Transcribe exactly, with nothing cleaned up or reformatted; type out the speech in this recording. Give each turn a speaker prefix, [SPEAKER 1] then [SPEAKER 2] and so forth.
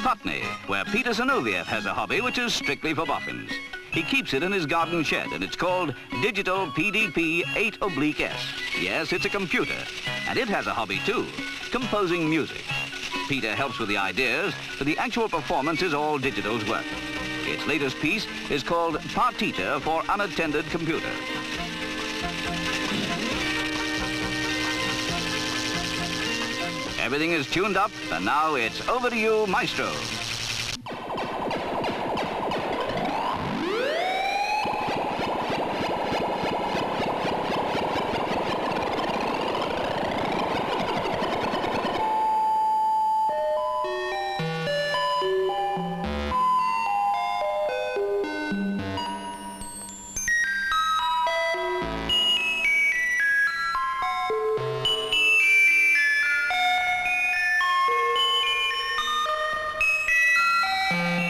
[SPEAKER 1] Putney, where Peter Zinoviev has a hobby which is strictly for boffins. He keeps it in his garden shed, and it's called Digital P D P eight oblique S. Yes, it's a computer, and it has a hobby too, composing music. Peter helps with the ideas, but the actual performance is all Digital's work. Its latest piece is called Partita for Unattended Computer. Everything is tuned up, and now it's over to you, Maestro.
[SPEAKER 2] Thank you.